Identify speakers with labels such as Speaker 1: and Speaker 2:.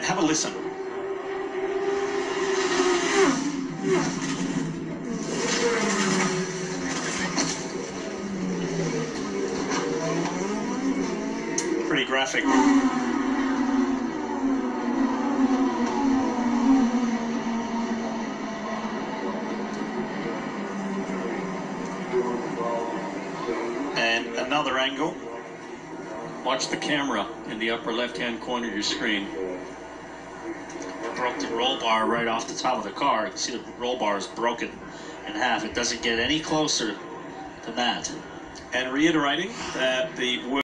Speaker 1: Have a listen. Pretty graphic. And another angle.
Speaker 2: Watch the camera in the upper left-hand corner of your screen.
Speaker 1: Broke the roll bar right off the top of the car. You can see the roll bar is broken in half. It doesn't get any closer than that. And reiterating that the